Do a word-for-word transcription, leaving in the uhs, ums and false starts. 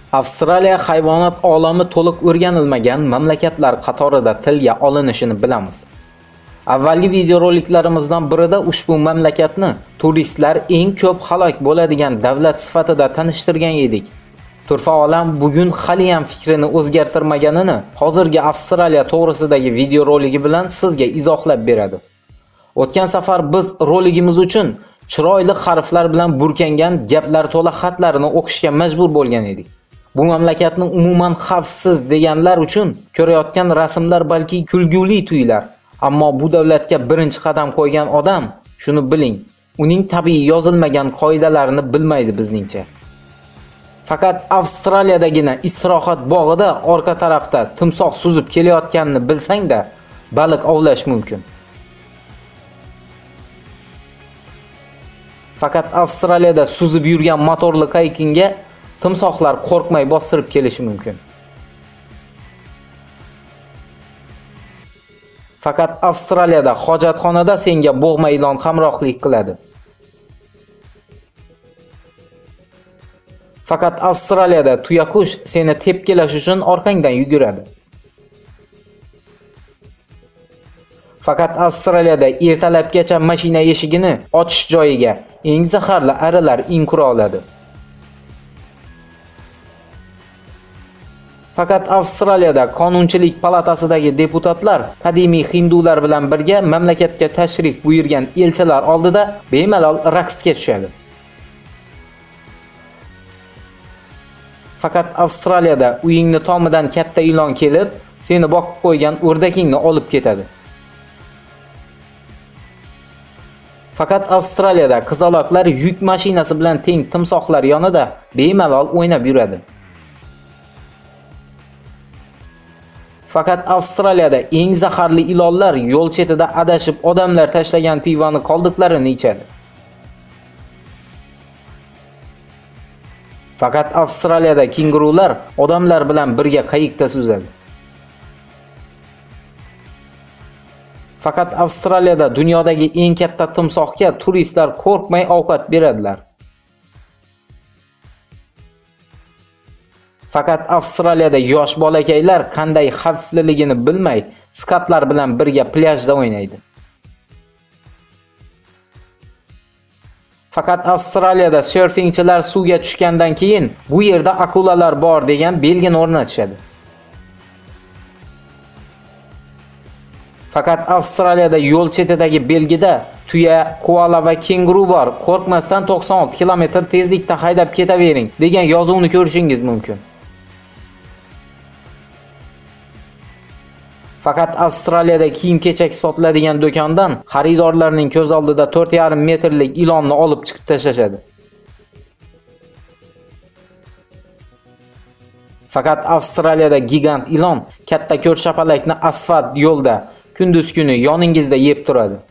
Avstraliya hayvonot olami to'liq o'rganilmagan mamlakatlar qatorida tilga olinishini bilamiz. Avvalgi videoroliklarimizdan birida ushbu mamlakatni turistlar eng ko'p halok bo'ladigan davlat sifatida tanishtirgan edik. Turfa olam bugun hali ham fikrini o'zgartirmaganini hozirgi Avstraliya to'g'risidagi videoroligi bilan sizga izohlab beradi. O'tgan safar biz roligimiz uchun chiroyli harflar bilan burkangan gaplar to'la xatlarini o'qishga majbur bo'lgan edik. Bu mamlakatni umuman xavfsiz deganlar uchun ko'rayotgan rasmlar balki kulguli tuyular, ammo bu davlatga birinchi qadam qo'ygan odam, shuni biling, uning tabiiy yozilmagan qoidalarini bilmaydi bizningcha. Faqat Avstraliyadagina istirohat bog'ida orqa tarafda timsoh suzib kelayotganini bilsang-da, baliq ovlash mumkin. Faqat Avstraliyada suzib yurgan motorli qayiqinga timsohlar qo'rqmay bostirib kelishi mumkin. Faqat Avstraliyada hojatxonada senga bo'g'ma ilon hamrohlik qiladi. Faqat Avstraliyada tuyaqush seni tepkilash uchun orqangdan yuguradi. Faqat Avstraliyada ertalabgacha mashina eshigini ochish joyiga eng zaharli arilar in qura oladi. Faqat Avstraliyada qonunchilik palatasidagi deputatlar qadimiy hindular bilan birga mamlakatga tashrif buyurgan elchilar oldida bemalol raqsga tushadi. Faqat Avstraliyada uyingni tomidan katta ilon kelib, seni boqib qo'ygan o'rdakingni olib ketadi. Faqat Avstraliyada qizaloqlar yuk mashinasi bilan teng timsohlar yonida bemalol o'ynab yuradi. Faqat Avstraliyada eng zaharli ilonlar yo'l chetida adashib odamlar tashlagan pivoni qoldiqlarini ichadi. Faqat Avstraliyada kengurular odamlar bilan birga qayiqda suzadi. Faqat Avstraliyada dunyodagi eng katta timsohga turistlar qo'rqmay ovqat beradilar. Faqat Avstraliyada yosh bolakaylar qanday xavfliligini bilmay, skatlar bilan birga plyajda o'ynaydi. Faqat Avstraliyada surfingchilar suvga tushgandan keyin bu yerda akulalar bor degan belgini o'rnatishadi. Faqat Avstraliyada yo'l chetidagi belgida tuya, koala va kenguru bor, qo'rqmasdan to'qson olti kilometr tezlikda haydab ketavering degan yozuvni ko'rishingiz mumkin. Faqat Avstraliyada kiyim-kechak sotiladigan do'kondan xaridorlarning ko'z oldida to'rt yarim metrlik ilonni olib chiqib tashlashadi. Faqat Avstraliyada gigant ilon katta ko'rshapalakni asfalt yo'lda kunduz kuni yoningizda yeb turadi.